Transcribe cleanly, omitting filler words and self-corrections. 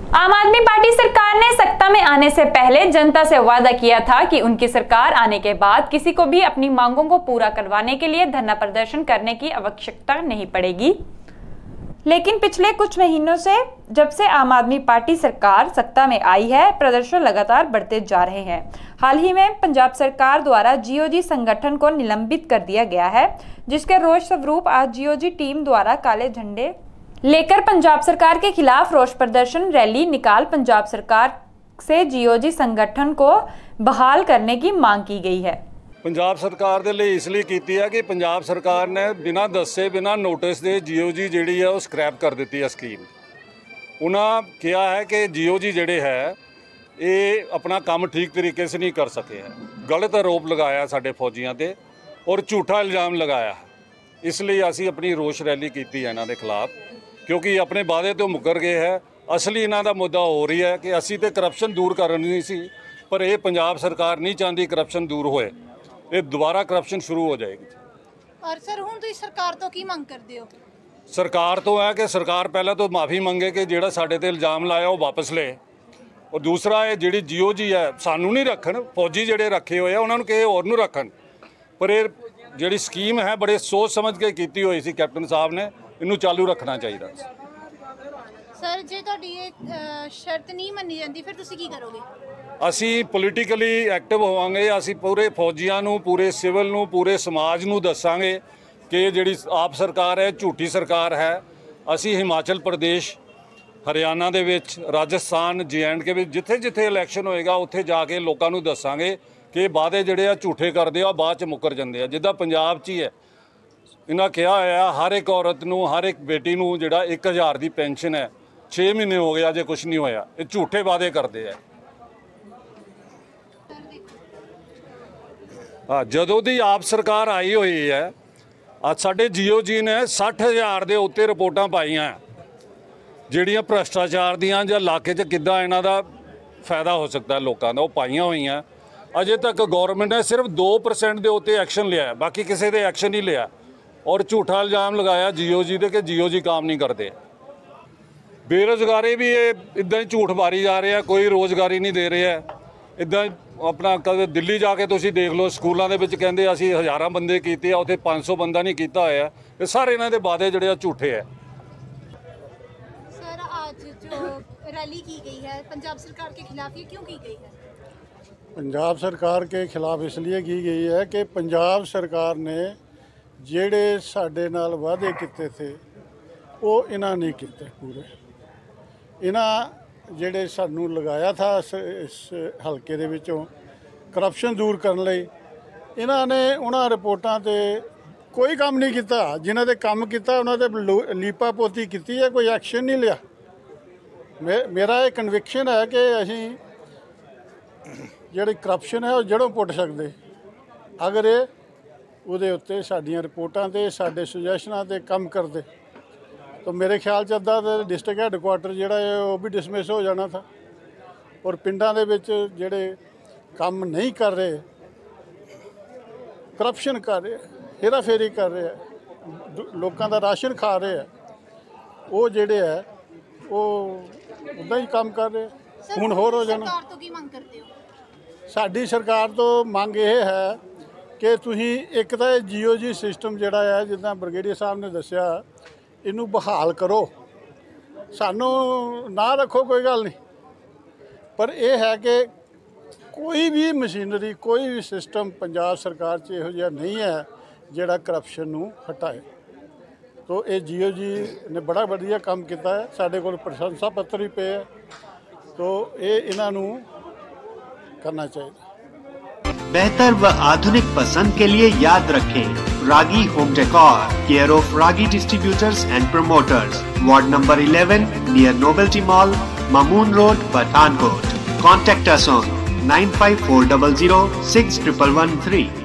आम आदमी पार्टी सरकार ने सत्ता में आने से पहले जनता से वादा किया था कि उनकी सरकार आने के बाद किसी को भी अपनी मांगों को पूरा करवाने के लिए धरना प्रदर्शन करने की आवश्यकता नहीं पड़ेगी। लेकिन पिछले कुछ महीनों से जब से आम आदमी पार्टी सरकार सत्ता में आई है, प्रदर्शन लगातार बढ़ते जा रहे हैं। हाल ही में पंजाब सरकार द्वारा जीओजी संगठन को निलंबित कर दिया गया है, जिसके रोष स्वरूप आज जीओजी टीम द्वारा काले झंडे लेकर पंजाब सरकार के खिलाफ रोष प्रदर्शन रैली निकाल पंजाब सरकार से जीओजी संगठन को बहाल करने की मांग की गई है। पंजाब सरकार दे लिए इसलिए कीती है कि पंजाब सरकार ने बिना दस्से बिना नोटिस दे जीओजी जिहड़ी है वो स्क्रैप कर दी है स्कीम। उन्हें कहा है कि जीओजी जिहड़े है ये अपना काम ठीक तरीके से नहीं कर सके है। गलत आरोप लगाया साडे फौजियों पे और झूठा इल्ज़ाम लगाया। इसलिए असी अपनी रोष रैली की इन्हां दे खिलाफ, क्योंकि अपने वादे तो मुकर गए है। असली इन्हां दा मुद्दा हो रही है कि असी तो करप्शन दूर करनी सी, पर यह पंजाब सरकार नहीं चाहती करप्शन दूर होए, ये दोबारा करप्शन शुरू हो जाएगी। और सर हुण तुसीं सरकार तो की मंग करदे हो? सरकार तो है कि सरकार पहले तो माफ़ी मंगे कि जिहड़ा साडे ते इल्ज़ाम लाया वो वापस ले, और दूसरा ये जिहड़ी जीओजी है सानू नहीं रखन, फौजी जिहड़े रखे हुए उन्होंने किसी होर नूं रखन। पर ये जिहड़ी स्कीम है बड़े सोच समझ के की हुई सी कैप्टन साहब ने, इनू चालू रखना चाहिए। सर जे तुहाडी शर्त नहीं मन्नी जाती फिर तुसीं की करोगे? असी पोलीटिकली एक्टिव होवांगे। असी पूरे फौजियां नूं, पूरे सिविल नूं, पूरे समाज नूं दसांगे कि जिहड़ी आप सरकार है झूठी सरकार है। असी हिमाचल प्रदेश, हरियाणा दे विच, राजस्थान, JNK विच जिथे जिथे इलैक्शन होएगा उत्थे जाके लोकां नूं दसांगे कि वादे जिहड़े आ झूठे करदे आ, बाद च मुकर जांदे आ। जिद्दां पंजाब च ही है, इन्हां कहा होया हर एक औरत नूं, हर एक बेटी नूं जिहड़ा 1000 की पेंशन है, 6 महीने हो गए अजे कुछ नहीं होया। ये झूठे वादे करते हैं। हाँ, जदों दी आप सरकार आई हुई है, आज साडे जीओजी ने 60,000 के उत्ते रिपोर्टां पाईयां जिहड़ियां भ्रष्टाचार दियां जां इलाके च किद्दां इन्हां दा फायदा हो सकता है लोगों का, वो पाईयां होईयां। अजे तक गौरमेंट ने सिर्फ 2% के उत्ते एक्शन लिया, बाकी किसी दे एक्शन नहीं लिया, और झूठा इल्ज़ाम लगाया जीओजी दे कि जीओजी काम नहीं करते। बेरोज़गारी भी ये इदां ही झूठ मारी जा रहे हैं, कोई रोज़गारी नहीं दे रहे हैं। इदां अपना कदे दिल्ली जाके तुसीं देख लो, स्कूलों के कहते असीं 1000 बंदे कीते, उत्थे 500 बंदा नहीं किया होया। ये सारे इन्हां दे वादे जिहड़े झूठे है। सर आज जो रैली की गई है पंजाब सरकार के खिलाफ, ये क्यों की गई है? पंजाब सरकार के खिलाफ इसलिए की गई है कि पंजाब सरकार ने जेड़े साडे नाल वादे किए थे वो इन्हां नहीं किए पूरे। इन्हां जेड़े सानू लगाया था इस हल्के दे विचों करप्शन दूर करने लई, इन्हां ने उन्हां रिपोर्टां ते कोई काम नहीं किया। जिन्हां दे काम किया उन्हां दे लीपा पोती की है, कोई एक्शन नहीं लिया। मेरा ये कन्विक्शन है कि असीं जिहड़ी करप्शन है वो जड़ों पुट सकते अगर ये उहदे उत्ते साडीआं रिपोर्टां ते साडे सुजैशनां ते कम करदे, तो मेरे ख्याल च अद्धा ते डिस्ट्रिक्ट हैडकुआटर जिहड़ा है वो भी डिसमिस हो जाना था। और पिंडां दे विच जिहड़े काम नहीं कर रहे, करप्शन कर रहे, हेरा फेरी कर रहे, लोकां दा राशन खा रहे है, वो जिहड़े है वो उदां ही काम कर रहे। हुण होर हो जाना। सरकार तो की मंग करदे हो? साडी सरकार तो मंग ये है कि तुसीं एक तो जीओजी सिस्टम जिहड़ा है, जिद्दां ब्रिगेडियर साहब ने दस्सिया, इनू बहाल करो। सानू ना रखो कोई गल नहीं, पर यह है कि कोई भी मशीनरी, कोई भी सिस्टम पंजाब सरकार च इहो जिहा नहीं है जिहड़ा करप्शन नू हटाए। तो ये जीओजी ने बड़ा वधिया काम किया है, साडे कोल प्रशंसा पत्र भी पे है, तो ये इन्हां नू करना चाहिए। बेहतर व आधुनिक पसंद के लिए याद रखें Ragi home decor, care of Ragi distributors and promoters, ward number 11 near novelty mall, Mamun road, Pathankot. Contact us on 95400 6113.